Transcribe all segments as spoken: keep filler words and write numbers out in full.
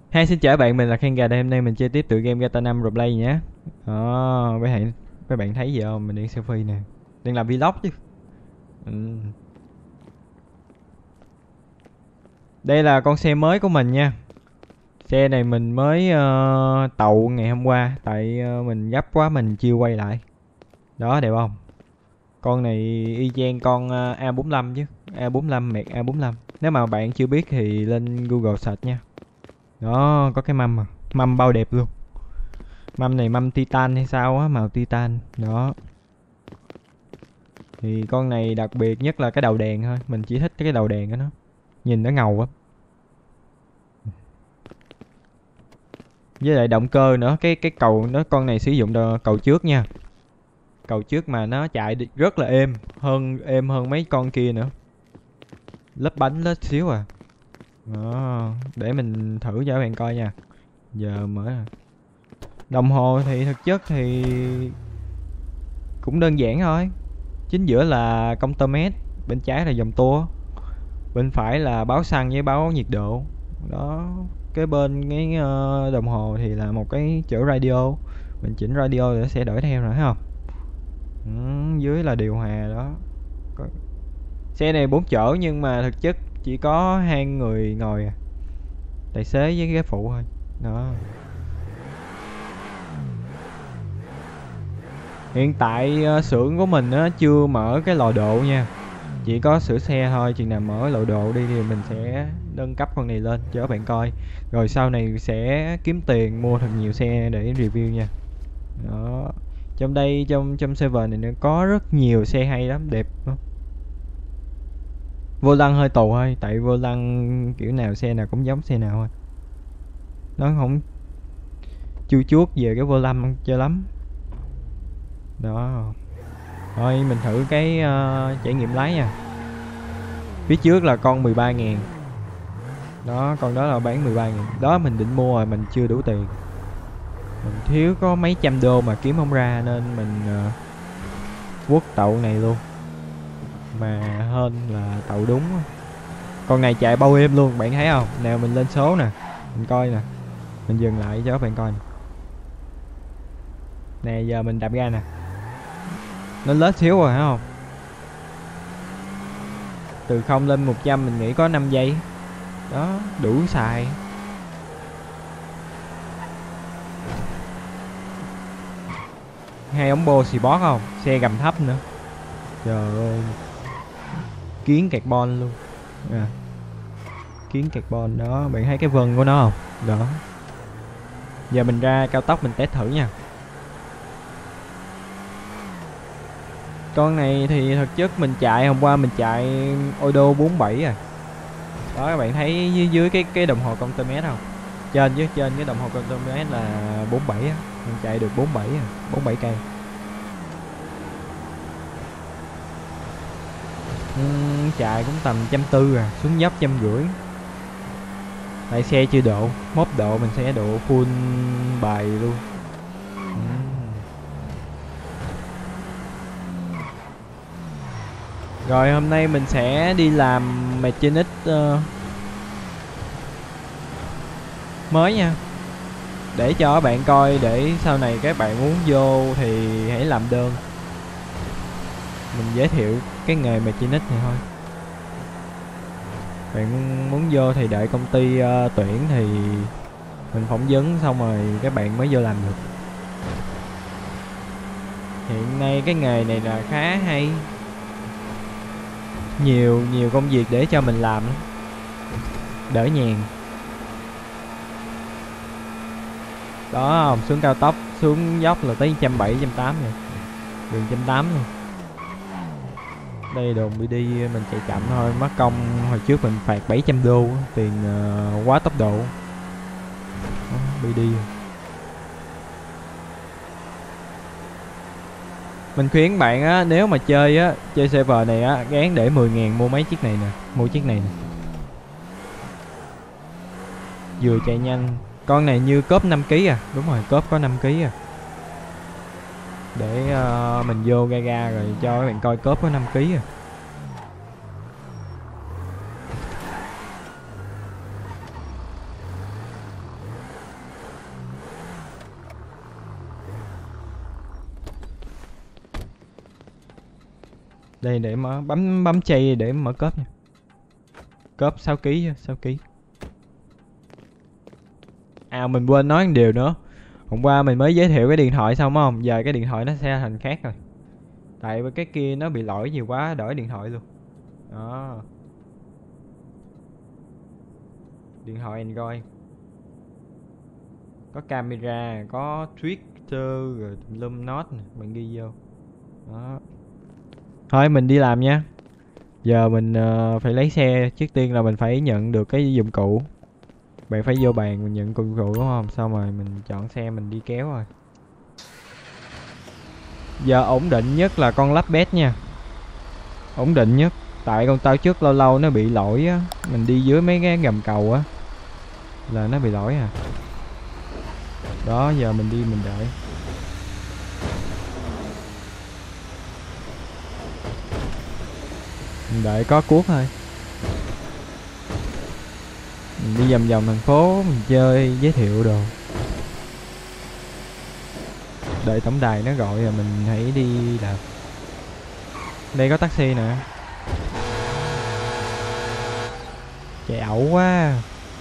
Hi, xin chào bạn, mình là Khang Gà đây. Hôm nay mình chơi tiếp tựa game Gata năm Roleplay nhé. Đó, mấy bạn, mấy bạn thấy gì không? Mình đang selfie nè. Đang làm vlog chứ. Ừ. Đây là con xe mới của mình nha. Xe này mình mới ờ, tậu ngày hôm qua. Tại ờ, mình gấp quá mình chưa quay lại. Đó, đẹp không? Con này y chang con ờ, a bốn lăm chứ. a bốn lăm, mẹt a bốn lăm. Nếu mà bạn chưa biết thì lên Google search nha. Đó, có cái mâm à. Mâm bao đẹp luôn. Mâm này mâm titan hay sao á, màu titan. Đó. Thì con này đặc biệt nhất là cái đầu đèn thôi, mình chỉ thích cái đầu đèn của nó, nhìn nó ngầu á. Với lại động cơ nữa, cái cái cầu nó, con này sử dụng đờ- cầu trước nha. Cầu trước mà nó chạy rất là êm, hơn êm hơn mấy con kia nữa. Lốp bánh lết xíu à. Đó, để mình thử cho các bạn coi nha. Giờ mở à. Đồng hồ thì thực chất thì cũng đơn giản thôi. Chính giữa là công tơ mét, bên trái là dòng tua, bên phải là báo xăng với báo nhiệt độ. Đó, cái bên cái ờ, đồng hồ thì là một cái chỗ radio, mình chỉnh radio thì nó sẽ đổi theo rồi thấy không. Ừ, dưới là điều hòa đó. Xe này bốn chỗ nhưng mà thực chất chỉ có hai người ngồi à, tài xế với ghế phụ thôi. Đó, hiện tại ờ, xưởng của mình á chưa mở cái lò độ nha, chỉ có sửa xe thôi. Chừng nào mở lậu độ đi thì mình sẽ nâng cấp con này lên cho các bạn coi, rồi sau này sẽ kiếm tiền mua thật nhiều xe để review nha. Đó, trong đây trong trong server này nó có rất nhiều xe hay lắm, đẹp lắm. Vô lăng hơi tù thôi, tại vô lăng kiểu nào xe nào cũng giống xe nào thôi, nó không chu chuốt về cái vô lăng chơi lắm. Đó, thôi mình thử cái uh, trải nghiệm lái nha. Phía trước là con mười ba ngàn. Đó, con đó là bán mười ba ngàn. Đó, mình định mua rồi mình chưa đủ tiền, mình thiếu có mấy trăm đô mà kiếm không ra nên mình uh, quất tậu này luôn. Mà hên là tậu đúng. Con này chạy bao êm luôn, bạn thấy không? Nào mình lên số nè, mình coi nè, mình dừng lại cho các bạn coi nè. Nè, giờ mình đạp ga nè, nó lết xíu rồi thấy không? Từ không lên một trăm mình nghĩ có năm giây. Đó, đủ xài. Hai ống bô xì bót không? Xe gầm thấp nữa. Trời ơi, kiến carbon luôn à, kiến carbon đó, bạn thấy cái vân của nó không? Đó, giờ mình ra cao tốc mình test thử nha. Con này thì thực chất mình chạy hôm qua mình chạy Odo bốn bảy à. Đó, các bạn thấy dưới, dưới cái cái đồng hồ công tơ mét không? Trên với trên cái đồng hồ công tơ mét là bốn bảy á, mình chạy được bốn bảy à, bốn bảy cây. Uhm, chạy cũng tầm trăm tư à, xuống dốc trăm rưỡi. Tại xe chưa độ, mốt độ mình sẽ độ full bài luôn. Uhm. Rồi hôm nay mình sẽ đi làm mechanic uh, mới nha, để cho các bạn coi, để sau này các bạn muốn vô thì hãy làm đơn. Mình giới thiệu cái nghề mechanic này thôi. Bạn muốn vô thì đợi công ty uh, tuyển thì mình phỏng vấn xong rồi các bạn mới vô làm được. Hiện nay cái nghề này là khá hay, nhiều nhiều công việc để cho mình làm, đỡ nhàn. Đó không, xuống cao tốc xuống dốc là tới trăm bảy trăm tám rồi, đường trăm tám luôn. Đây đồn bê đê mình chạy chậm thôi, mất công hồi trước mình phạt bảy trăm đô tiền uh, quá tốc độ. bê đê mình khuyến bạn á, nếu mà chơi á, chơi server này á, gán để mười ngàn mua mấy chiếc này nè, mua chiếc này nè, vừa chạy nhanh. Con này như cốp năm ký à, đúng rồi, cốp có năm ký à. Để uh, mình vô ga ga rồi cho các bạn coi cốp có năm ký à. Đây để mở bấm bấm chay để mở cốp nha. Cốp sáu ký, sáu ký. À mình quên nói một điều nữa. Hôm qua mình mới giới thiệu cái điện thoại xong không? Giờ cái điện thoại nó sẽ thành khác rồi. Tại cái kia nó bị lỗi nhiều quá, đổi điện thoại luôn. Đó. Điện thoại Android. Có camera, có Twitter, rồi lum note nè, bạn ghi vô. Đó. Thôi mình đi làm nha. Giờ mình uh, phải lấy xe. Trước tiên là mình phải nhận được cái dụng cụ. Bạn phải vô bàn mình nhận dụng cụ đúng không? Xong rồi mình chọn xe mình đi kéo rồi. Giờ ổn định nhất là con lắp bét nha. Ổn định nhất. Tại con tao trước lâu lâu nó bị lỗi á. Mình đi dưới mấy cái gầm cầu á là nó bị lỗi à. Đó giờ mình đi mình đợi. Mình đợi có cuốc thôi. Mình đi vòng vòng thành phố mình chơi giới thiệu đồ. Đợi tổng đài nó gọi rồi mình hãy đi làm. Đây có taxi nè. Chạy ẩu quá.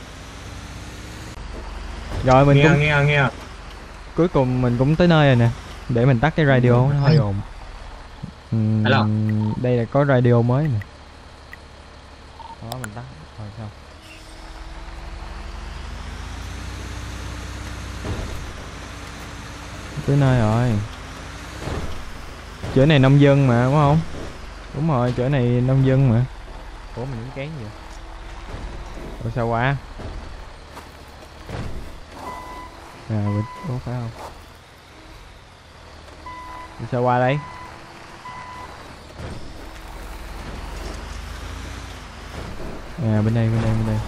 Rồi mình nghe cũng nghe nghe cuối cùng mình cũng tới nơi rồi nè. Để mình tắt cái radio nó hơi ồn. Uhm, Hello. đây là có radio mới nè. Đó mình tắt rồi xong. Tới nơi rồi. Chỗ này nông dân mà đúng không? Đúng rồi, chỗ này nông dân mà. Ủa mình đứng kén vậy? Ủa sao qua? À, ủa phải không? Đi sao qua đây? À bên đây, bên đây, bên đây.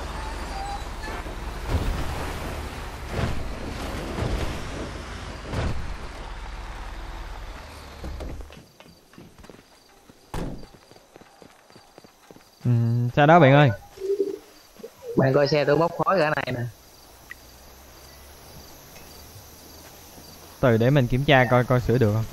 Ừ, sao đó bạn ơi? Bạn coi xe tôi bốc khói cả này nè. Từ để mình kiểm tra coi coi sửa được không.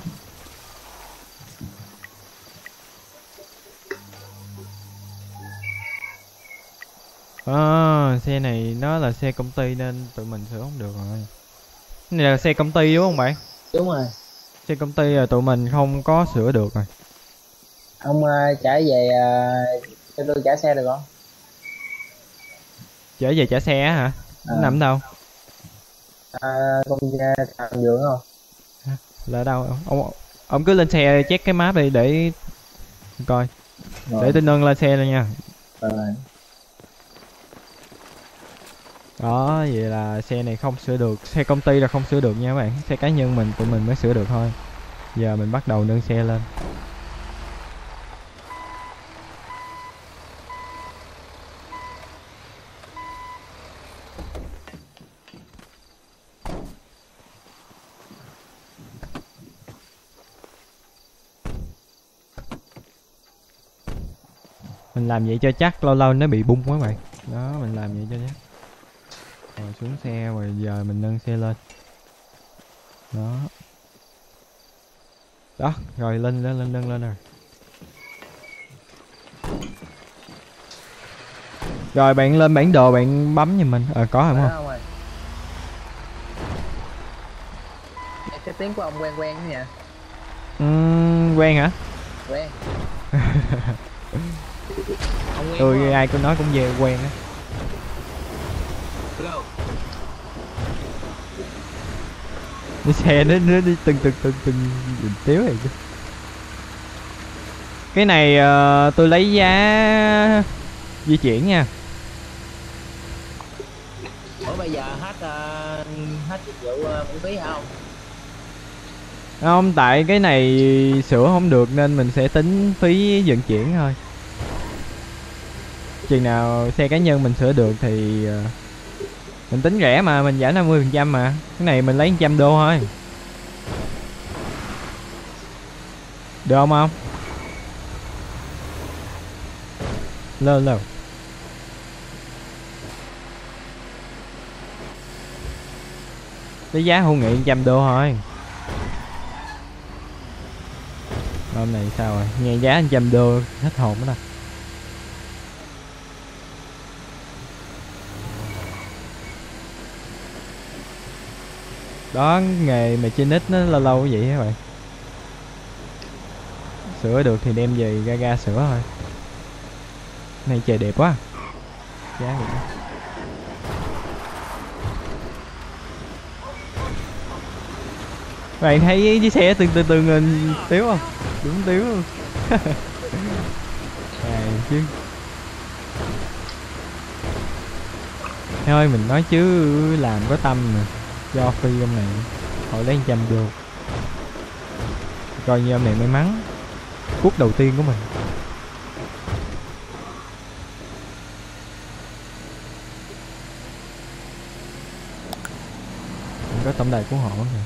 À, xe này nó là xe công ty nên tụi mình sửa không được rồi. Cái này là xe công ty đúng không bạn? Đúng rồi. Xe công ty là tụi mình không có sửa được rồi. Ông uh, trả về uh, cho tôi trả xe được không? Trở về trả xe á hả? Nó À. nằm đâu? À, công ty Thằng Dượng không? Là ở đâu? Ông ông cứ lên xe check cái map đi để coi. Rồi. Để tôi nâng lên xe rồi nha. Rồi. Đó, vậy là xe này không sửa được. Xe công ty là không sửa được nha các bạn. Xe cá nhân mình tụi mình mới sửa được thôi. Giờ mình bắt đầu nâng xe lên. Mình làm vậy cho chắc, lâu lâu nó bị bung quá bạn. Đó, mình làm vậy cho chắc. Rồi xuống xe rồi giờ mình nâng xe lên. Đó. Đó, rồi lên lên lên nâng lên rồi. Rồi bạn lên bản đồ bạn bấm giùm mình. Ờ à, có rồi đúng không? Không rồi. Cái tiếng của ông quen quen đó nha. Uhm, quen hả? Quen. Ông quen Tôi ai cũng nói cũng về quen á. Cái xe nó nó đi từng từng từng từng từng tiếu này chứ. Cái này uh, tôi lấy giá di chuyển nha. Ủa bây giờ hết uh, hết dịch vụ uh, miễn phí hả không? Không, tại cái này sửa không được nên mình sẽ tính phí vận chuyển thôi. Chừng nào xe cá nhân mình sửa được thì uh, mình tính rẻ mà, mình giảm năm mươi phần trăm mà. Cái này mình lấy một trăm đô thôi. Được không không? Lên lên. Cái giá hữu nghị một trăm đô thôi. Hôm này sao rồi? Nghe giá một trăm đô hết hồn đó. Đó, nghề mà trên nick nó lâu lâu vậy các bạn. Sửa được thì đem về ra ga sửa thôi. Này trời đẹp quá. Giá vậy. Bạn thấy chiếc xe từng từ từ nghìn tiếu không? Đúng tiếu luôn. À, chứ. Thôi mình nói chứ làm có tâm mà. Do phi ông này họ lấy trăm đô. Coi như ông này may mắn. Cuốc đầu tiên của mình. Mình có tổng đài cứu hộ kìa.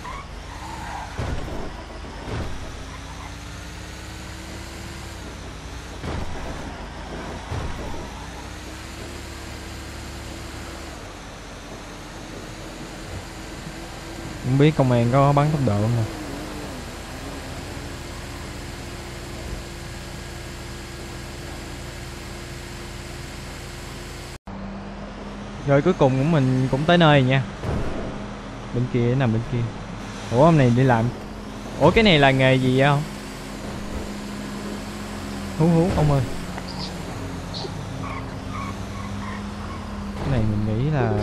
Không biết công an có bắn tốc độ không nè. Rồi cuối cùng của mình cũng tới nơi nha. Bên kia nằm bên kia. Ủa hôm này đi làm. Ủa cái này là nghề gì vậy không? Hú hú ông ơi. Cái này mình nghĩ là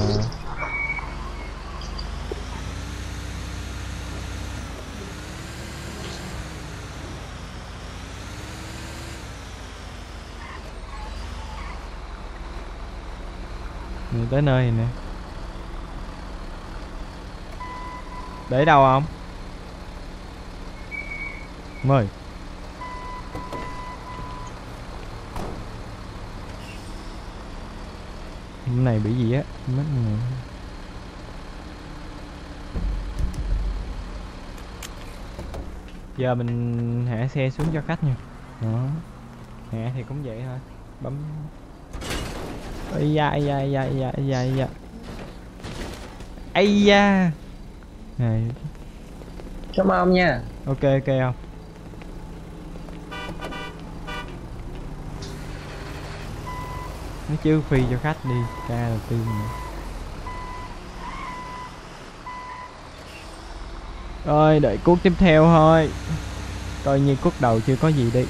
mình tới nơi này nè. Để đâu không? Mời. Hôm này bị gì á? Mất người. Giờ mình hạ xe xuống cho khách nha. Đó. Hạ thì cũng vậy thôi. Bấm. Ây da, ây da, ây da, ây da, ây da, ây da. Ây da. Này. Cảm ơn nha. Ok ok không? Nói chứ phi cho khách đi. Ca đầu tiên nữa. Rồi đợi cuốc tiếp theo thôi. Coi như cuốc đầu chưa có gì đi.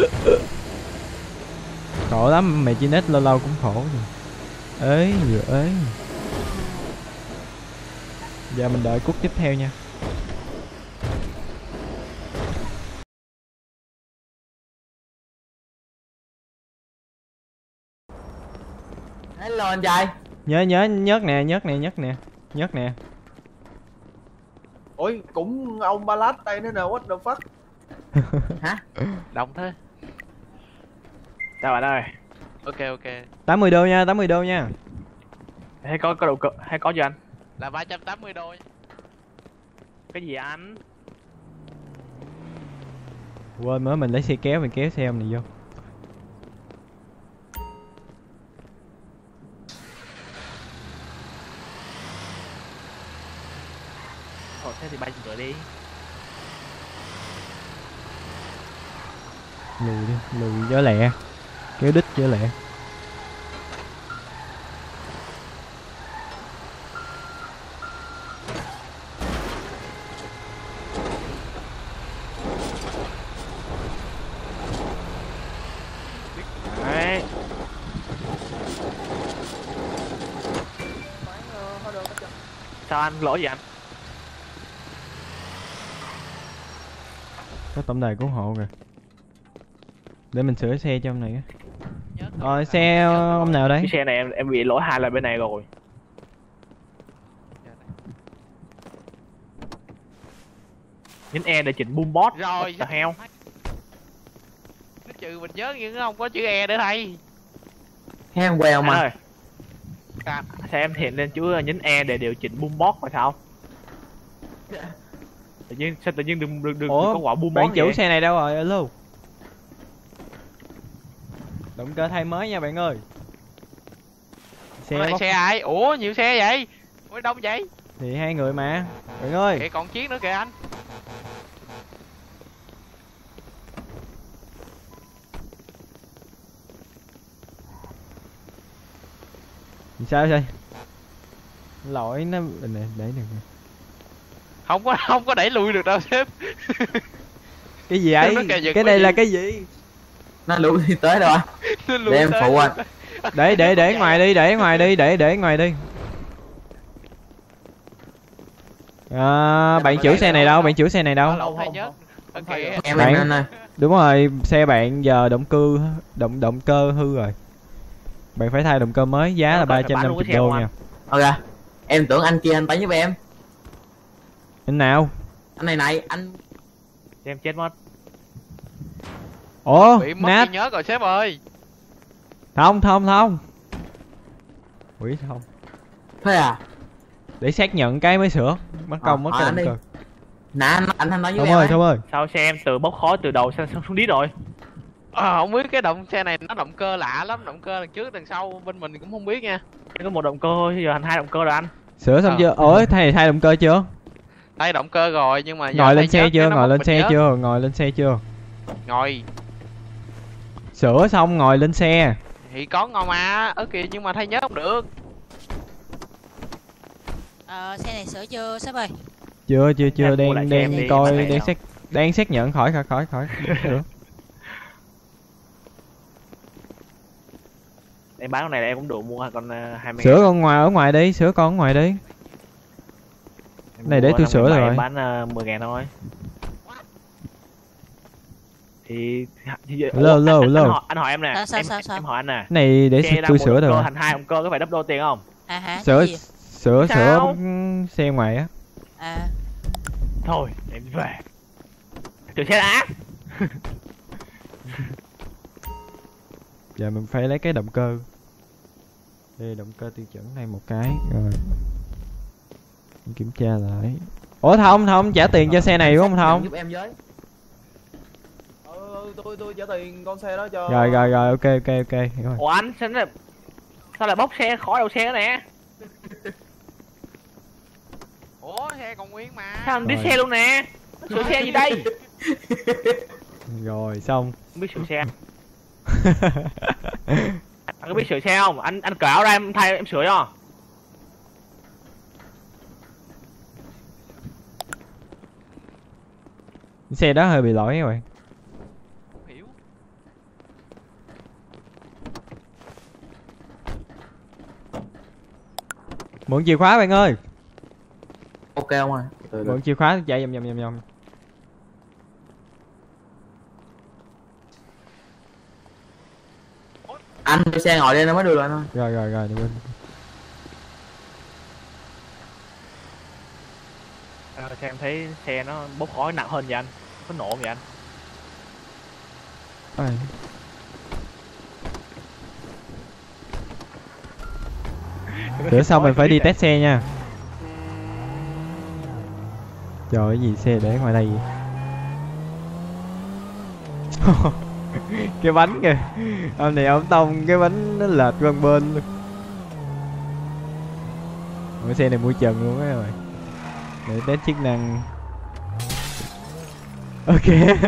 Khổ lắm, mày trên net lâu lâu cũng khổ rồi. Ế vừa ế. Giờ mình đợi cuốc tiếp theo nha. Hello anh trai. Nhớ nhớ nhớt nè, nhớt nè, nhớt nè. Nhớt nè. Ôi cũng ông ba lát tay nữa nè, what the fuck. Hả? Đông thế. Chào bạn ơi. Ok ok. tám mươi đô nha, tám mươi đô nha. Hay có có độ cực hay có gì anh? Là ba trăm tám mươi đô. Cái gì anh? Quên mới mình lấy xe kéo, mình kéo xe ông này vô. Thôi thế thì bay chừng đi. Lùi đi, lùi cho lẹ. Kéo đít cho lẹ. Đấy. Sao anh lỗi gì anh? Có tổng đài cứu hộ kìa. Để mình sửa xe cho ông này á. Rồi xe ông nào đấy? Cái xe này em em bị lỗi hai lần bên này rồi. Nhấn E để chỉnh boom board. Rồi What the hell? nó trừ mình nhớ nhưng không có chữ E nữa thầy. Hang quèo Anh mà. ơi, sao em hiện lên chữ nhấn E để điều chỉnh boom board phải sao? Tự nhiên sao tự nhiên đừng đừng đừng Ủa, có quả boom bạn board chủ vậy? xe này đâu rồi? Alo. Động cơ thay mới nha bạn ơi. Xe Này bóc... xe ai? Ủa nhiều xe vậy? Ủa đông vậy? Thì hai người mà. Bạn ơi. Kìa còn chiếc nữa kìa anh. Sao sao? Lỗi nó này để được. Không có không có đẩy lùi được đâu sếp. Cái gì ấy? Nó kìa, giật Cái quá này là gì? cái gì? Nó lùi đi tới đâu anh? Nó lùi Để em tới. phụ anh. Để để để ngoài đi, để ngoài đi, để để ngoài đi. À, bạn chủ xe này đâu? Bạn chủ xe này đâu? Nó lộn hai nhớt. Ok. Em Bạn- em anh ơi. Đúng rồi, xe bạn giờ động cơ động động cơ hư rồi. Bạn phải thay động cơ mới, giá là Phải- ba phải trăm bán năm luôn mươi cái xe đô của anh. nha. Ok. Em tưởng anh kia anh tới giúp em. Anh nào? Anh này này, anh Em chết mất. Ủa, Bị mất nát. trí nhớ rồi sếp ơi. Thông thông thông. Quỷ thông. thôi à? Để xác nhận cái mới sửa. Mất công mất Ờ, cái anh động đi. cơ. Nè anh anh anh nói với Thông em ơi, ấy. Thông ơi. Sao xe em từ bốc khói từ đầu sang xuống đít rồi? À, không biết cái động xe này nó động cơ lạ lắm, động cơ đằng trước đằng sau bên mình cũng không biết nha. Em có một động cơ thôi, giờ thành hai động cơ rồi anh. Sửa xong Ờ. chưa? Ủa, thay thay động cơ chưa? Thay động cơ rồi nhưng mà giờ Ngồi lên thay xe nhớt chưa? cái nó Ngồi mất lên bình xe nhớt. chưa? Ngồi lên xe chưa? Ngồi Sửa xong ngồi lên xe. thì có ngon mà ở kìa nhưng mà thay nhớt không được. Ờ, xe này sửa chưa sếp ơi? Chưa chưa chưa Em mua lại đang xe em đang đi, coi em đang thấy xác đang xác nhận khỏi khỏi khỏi khỏi. Sửa. Em bán con này là em cũng đủ mua con uh, hai mươi. Sửa con ngoài ở ngoài đi, sửa con ở ngoài đi. Này để tôi sửa rồi. Em bán uh, mười ngàn thôi. Thì, thì Lô, Ủa, lô, anh, lô. Anh, hỏi, anh hỏi em nè. Sao, sao, em, sao, sao? em hỏi anh nè. Này để Xe đang tôi một sửa động được cơ rồi. thành hai động cơ có phải double tiền không? À hả? Sửa Cái gì? sửa sửa Sao? ừm, xe ngoài á. À, Thôi, em đi về. Sửa xe đã. Giờ mình phải lấy cái động cơ. Đây động cơ tiêu chuẩn này một cái rồi. Mình kiểm tra lại. Ủa Thông, Thông trả tiền cho xe này đúng không Thông? Giúp em với. Ừ, tôi tôi trả tiền con xe đó cho. Rồi rồi rồi, ok ok ok, hiểu rồi. Ủa anh, sao lại, sao lại bốc xe khỏi đầu xe đó nè? Ủa xe còn nguyên mà. Sao anh đi Rồi. xe luôn nè? Sửa xe gì đây? Rồi xong. Không biết sửa xe. Anh có biết sửa xe không? Anh anh cởi áo ra em thay em sửa cho. Xe đó hơi bị lỗi các bạn. Không hiểu. Mượn chìa khóa bạn ơi. Ok không ơi. Từ từ. Mượn chìa khóa chạy vòng vòng vòng vòng. Anh cho xe ngồi lên nó mới đưa lên thôi. Rồi rồi rồi, đừng quên. À, sao em thấy xe nó bốc khói nặng hơn vậy anh? Có nổ không vậy anh? Ôi. Sửa xong mình phải đi test xe nha. Trời cái gì xe để ngoài đây vậy? Cái bánh kìa. Ông này ông tông cái bánh nó lệch qua bên luôn. Cái xe này mua trần luôn á rồi. Để test chức năng. Ok.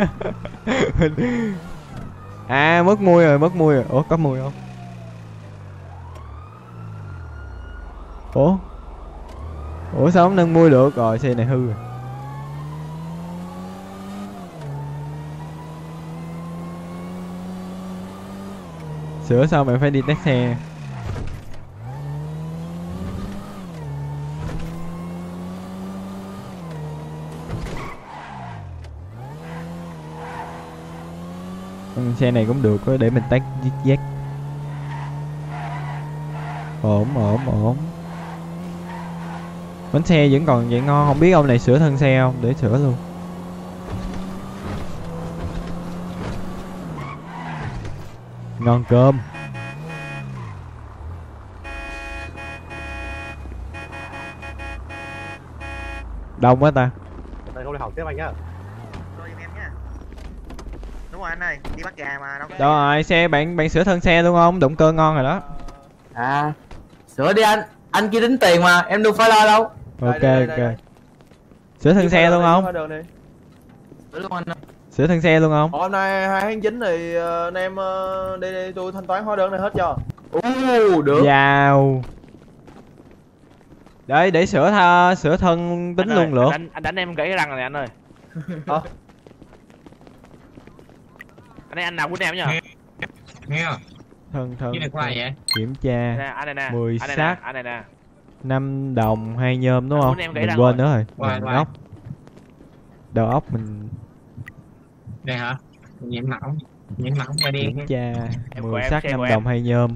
À mất mui rồi, mất mui rồi. Ủa có mùi không? Ủa? Ủa sao không nâng mui được? Rồi xe này hư rồi. Sửa xong mình phải đi test xe. Ừ, xe này cũng được, để mình test zigzag. Ổn ổn ổn. Bánh xe vẫn còn vậy ngon, không biết ông này sửa thân xe không, để sửa luôn. Ngon cơm. Đông quá ta. Tại không đi học tiếp anh nhá. Tôi giùm em nhá. Đúng rồi anh ơi, đi bắt gà mà đâu. Đâu rồi, xe bạn bạn sửa thân xe luôn không? Động cơ ngon rồi đó. À, sửa đi anh. Anh kia tính tiền mà, em đâu phải lo đâu. Ok đây, đây, ok. đây. Sửa thân xe luôn không? Hóa đơn đi. Sửa luôn anh ơi. Sửa thân xe luôn không? Ủa, hôm nay hai tháng chín thì uh, anh em uh, đi, đi tôi thanh toán hóa đơn này hết cho. Ồ, được. Wow. Đấy, để sửa tha, sửa thân tính Anh luôn ơi, được. anh, anh đánh em gãy cái răng này anh ơi. Ờ. Anh ấy anh nào của em nhờ? Nghe không? Thân thân. Cái này của ai vậy? Kiểm Nè, tra. anh này nè. mười anh này xác. nè, anh này nè. năm đồng hai nhôm đúng Anh không? muốn em gãy Mình răng quên rồi. nữa rồi. Hoài, Đầu hoài. óc. Đầu óc mình Đây hả? Nhiễm mỏng. Nhiễm mỏng ra đi. kiểm tra Em của mười em, xác xe năm của em. đồng hai nhôm.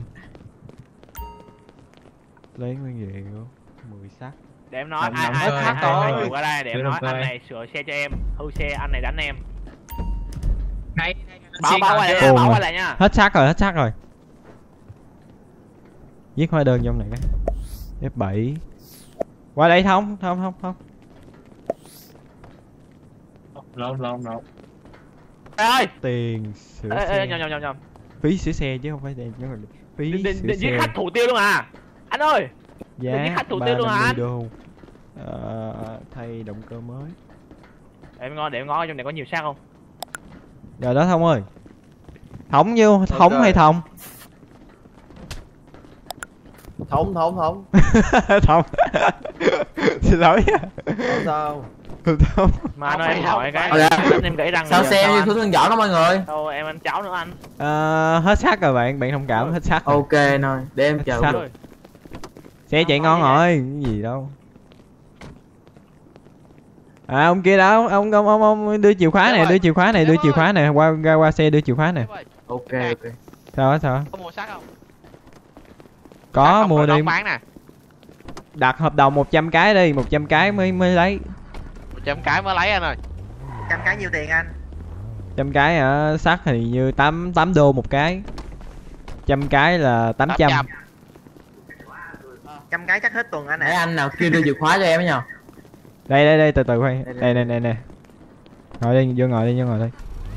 Lấy nguyên liệu mười xác. Để em nói Làm ai động ai cơ, ai động ai cơ. ai chịu qua đây để em Chịu nói động cơ. anh này sửa xe cho em, hư xe anh này đánh em. Đây. Bảo bảo quay lại Ồ, nha, bảo mà. quay lại nha. Hết xác rồi, hết xác rồi. Viết hóa đơn trong này cái. F bảy. Qua đây không? Không không không. Lộn lộn lộn. Ê ơi. Tiền sửa Ê ê xe. nhầm nhầm nhầm nhầm. Phí sửa xe chứ không phải tiền chứ còn phí Định định sửa định giết xe. khách thủ tiêu luôn à? Anh ơi. Giá giết khách thủ ba tiêu luôn trăm hả năm mươi anh? đô. Ờ, thay động cơ mới. Để em ngó để em ngó trong này có nhiều xác không? Rồi đó Thông ơi. Thống nhiêu? Thống hay Thông? Thống thống thống. Thông. Xin lỗi. Không sao. Thông. Mà anh ơi em hỏi cái Ờ, dạ. đánh em gãy răng Sao bây giờ xe như anh? thứ thân võ đó mọi người. Đâu em ăn cháo nữa anh. Ờ, hết xác rồi bạn, bạn thông cảm hết xác rồi. Ok thôi, để em chờ. Sao? được. Xe chạy Không, ngon không rồi, cái gì đâu. À ông kia đâu, ông ông ông, ông đưa chìa khóa Em này, ơi, đưa chìa khóa này, em đưa chìa ơi. khóa này, qua ra qua xe đưa chìa khóa này. Ok ok. Sao á sao á? Có mua xác không? Có Xác không mua rồi đi. đón bán nè. Đặt hợp đồng một trăm cái đi, một trăm cái mới mới lấy. một trăm cái mới lấy anh ơi. Trăm cái nhiêu tiền anh? Trăm cái ở sắt thì như tám tám đô một cái. Trăm cái là tám trăm. Trăm cái chắc hết tuần anh Để ạ. anh nào kêu đưa chìa khóa cho em ấy nhờ. Đây đây đây từ từ khoan. Đây, đây, Đây đây đây nè. Ngồi đi, vô ngồi đi, vô ngồi đi.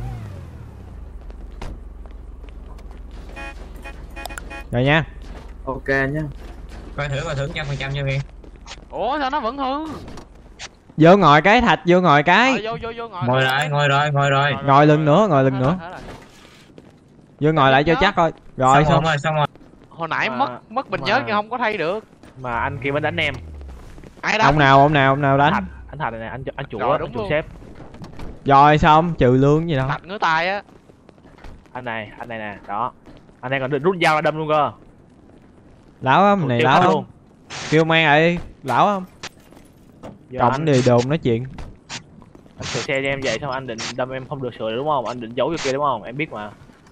Rồi nha. Ok nhá. Coi thử coi thử trăm phần trăm cho Viên. Ủa sao nó vẫn hư? Vô ngồi cái Thạch, vô ngồi cái. Rồi, vô vô vô ngồi. Ngồi lại, ngồi rồi, ngồi rồi. Ngồi lần nữa, ngồi lần nữa. Hết rồi. Vô ngồi lại cho chắc coi. Rồi xong xong. rồi, xong rồi. Hồi nãy Mà- mất mất bình mà- nhớ nhưng không có thay được. Mà anh kia vẫn đánh em. Ai đánh? Ông nào, ông nào, ông nào Thạch, đánh. anh Thạch này nè, anh anh chủ Rồi, á, đúng anh chủ luôn. sếp. Rồi xong, trừ lương gì đâu. Thạch ngứa tay á. Anh này, anh này nè, đó. Anh này còn được rút dao ra đâm luôn cơ. Lão không, này Tiêu lão khách không. Kêu mang lại, lão không. Giờ Cộng anh, đi đồn nói chuyện. anh sửa xe cho em vậy xong anh định đâm em không được sửa đúng không? Anh định giấu vô kia đúng không? Em biết mà.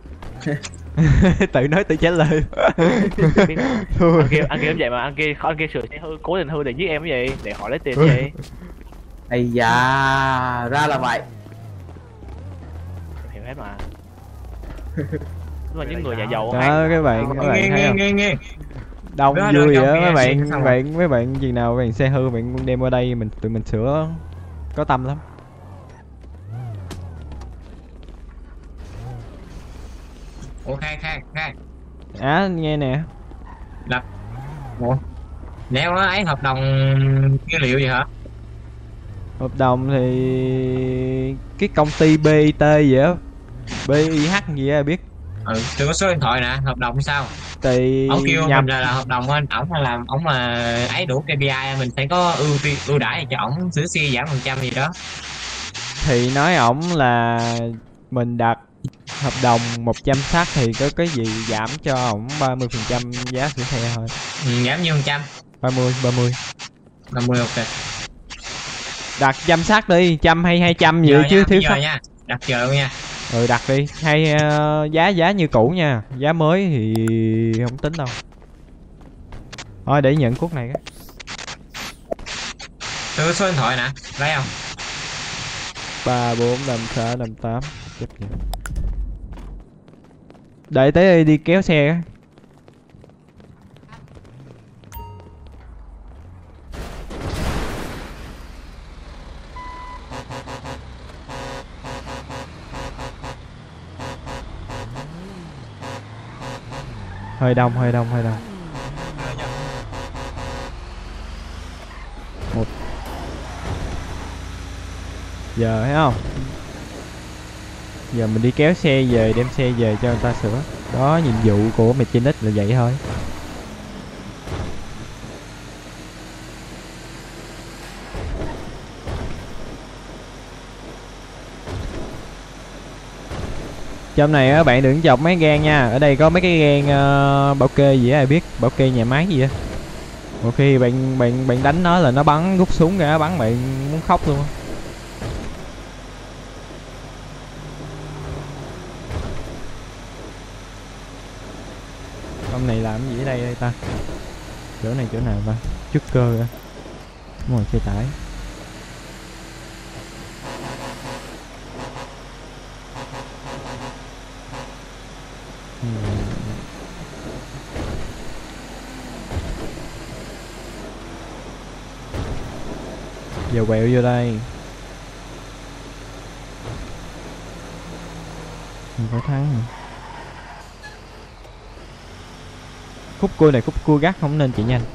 Tự nói tự trả lời. Biết mà. anh kia anh kia em vậy mà anh kia anh kia sửa xe hư, cố tình hư để giết em cái gì? Để họ lấy tiền cái gì? Ây da, ra là vậy. Em hiểu hết mà. Đúng là những người nhà giàu Đó hay. các bạn, các bạn Nghe thấy nghe không? nghe nghe. Đông Đó, được vui trong á nghe mấy bạn, xịn xong rồi. bạn mấy bạn chừng nào bạn xe hư bạn đem qua đây mình tụi mình sửa có tâm lắm. Ủa khai khai khai. Á nghe nè. Ủa. Nếu á, ấy hợp đồng nguyên liệu gì hả? Hợp đồng thì cái công ty bê i tê gì á, bê i hát gì á biết. Ừ, tôi có số điện thoại nè, hợp đồng sao? Thì Ông kêu nhập mình là, là hợp đồng anh, ổng là làm ổng mà ấy đủ ca pê i mình sẽ có ưu tiên ưu đãi cho ổng sửa xe giảm phần trăm gì đó. thì nói ổng là mình đặt hợp đồng một trăm sắt thì có cái gì giảm cho ổng ba mươi phần trăm giá sửa xe thôi. Ừ, giảm nhiêu phần trăm? ba mươi ba mươi. năm mươi ok. Đặt trăm sắt đi, trăm hay hai trăm gì Giờ chứ nha, thiếu bây giờ sắt. nha, đặt giờ luôn nha. Ừ đặt đi, hay ờ, giá giá như cũ nha, giá mới thì không tính đâu. Thôi để nhận cuốc này cái. Tôi có số điện thoại nè, lấy không? Ba bốn năm sáu năm tám. Chấp nhận. Đợi tới đây đi kéo xe cái. Hơi đông, hơi đông, hơi đông. Một. Giờ thấy không? Giờ mình đi kéo xe về, đem xe về cho người ta sửa. Đó, nhiệm vụ của Mechanic là vậy thôi. Trong này á bạn đừng chọc mấy gan nha, ở đây có mấy cái gan uh, bảo kê gì á, ai biết bảo kê nhà máy gì á. Một khi bạn bạn bạn đánh nó là nó bắn rút súng ra bắn bạn muốn khóc luôn á. Ông này làm gì ở đây đây ta? Chỗ này chỗ nào ta? Trước cơ kìa. Đúng rồi, xe tải. Giờ quẹo vô đây. Mình phải thắng rồi. Khúc cua này khúc cua gắt không nên chạy nhanh.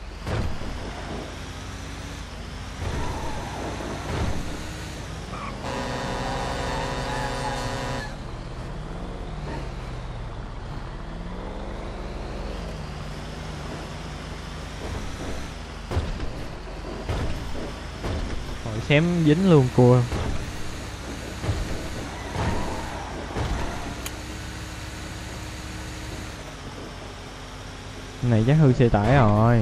Rồi xém dính luôn cua. Này chắc hư xe tải rồi.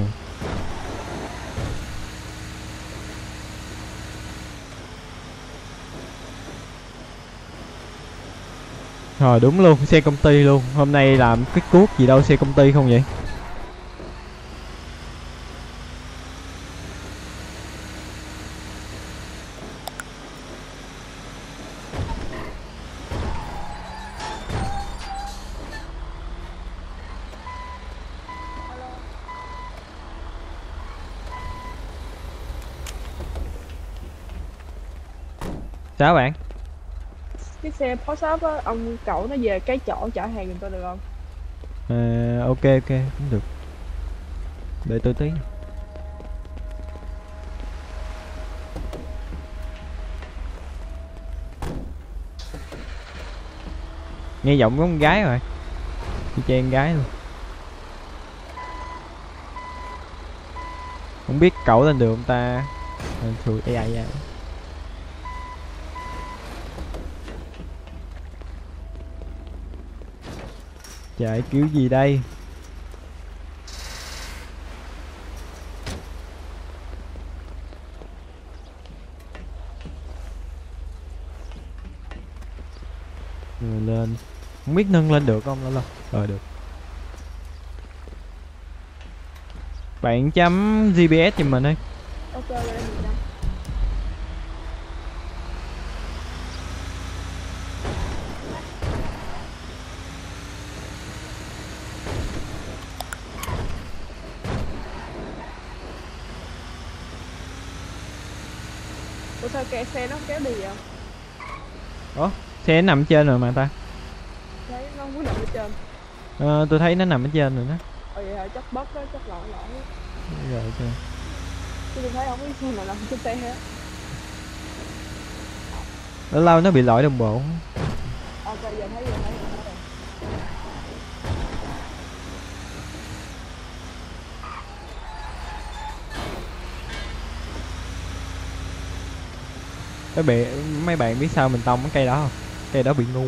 Rồi đúng luôn, xe công ty luôn. Hôm nay làm cái cuốc gì đâu xe công ty không vậy? Sao bạn? Cái xe Porsche á, ông cậu nó về cái chỗ chở hàng giùm tôi được không? À, ok ok cũng được. Đợi tôi tí. Nghe giọng có con gái rồi. Đi chơi con gái luôn. Không biết cậu lên được không ta? Thôi ai ai ai. Chạy kiểu gì đây? Rồi lên. Không biết nâng lên được không đó. Rồi được. Bạn chấm giê pê ét giùm mình đi. Ok rồi đây mình đăng. Ủa sao kệ xe nó kéo đi vậy? Ủa? Xe nó nằm trên rồi mà ta. Thấy nó không có nằm ở trên. Ờ, tôi thấy nó nằm ở trên rồi đó. Ồ vậy hả? Chắc bớt đó, chắc lỗi lỗi. Rồi ok. Chứ tôi thấy không biết xe nào nằm trên xe hết. Lâu lâu nó bị lỗi đồng bộ. Ok giờ thấy giờ thấy giờ thấy. Mấy bạn, mấy bạn biết sao mình tông cái cây đó không? Cây đó bị ngu.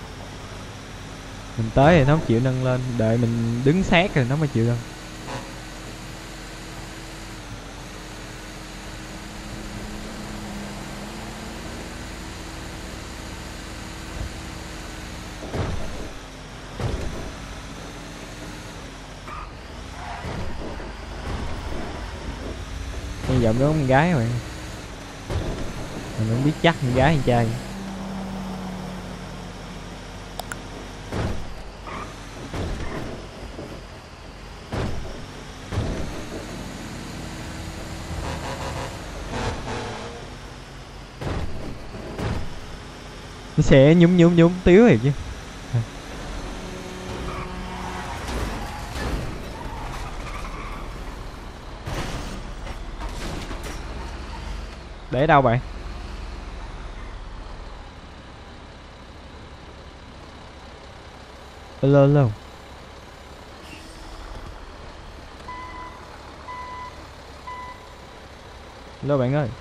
Mình tới thì nó không chịu nâng lên, đợi mình đứng sát rồi nó mới chịu nâng. Hy vọng đó con gái rồi. Mình không biết chắc con gái hay trai. Nó sẽ nhúng nhúng nhúng tiếu rồi chứ. Để đâu bạn? Alo alo. Alo bạn ơi.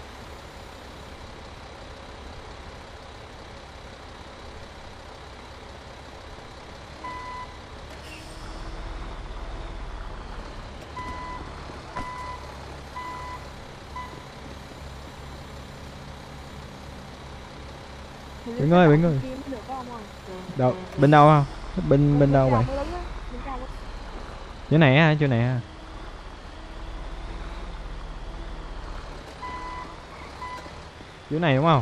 Hình như Biển cái ơi, động Biển ơi. kia mới được có ông ơi. Đâu, bên đâu không? Bên bên đâu Bên bạn? trong mới đứng á, bên trong á. Chỗ này á, chỗ này á. Chỗ này đúng không?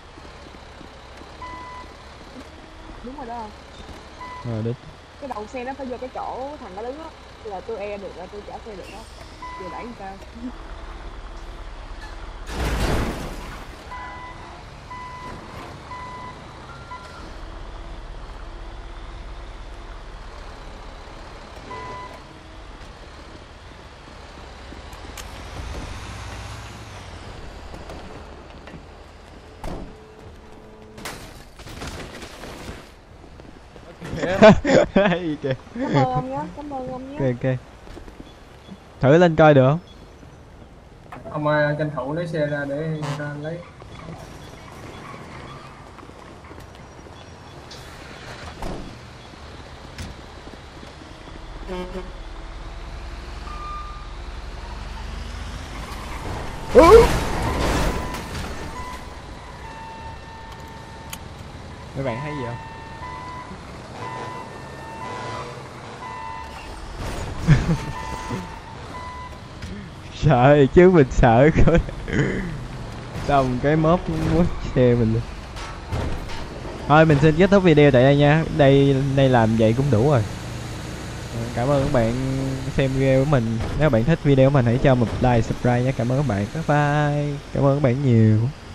Đúng rồi đó. Rồi đến. Cái đầu xe nó phải vô cái chỗ thằng nó đứng á, là tôi e được, là tôi trả xe được đó. Giờ đẩy làm sao? Hay kìa. Cảm ơn ông nhé, cảm ơn ông nhé. Ok ok. Thử lên coi được không? Ông ơi, tranh thủ lấy xe ra để ra lấy. Mấy bạn thấy gì không? Sợ thì chứ mình sợ coi. Xong cái mớp mớp xe mình luôn. Thôi mình xin kết thúc video tại đây nha. Đây đây làm vậy cũng đủ rồi. Cảm ơn các bạn xem video của mình. Nếu bạn thích video của mình hãy cho một like, subscribe nhé. Cảm ơn các bạn. Bye bye. Cảm ơn các bạn nhiều.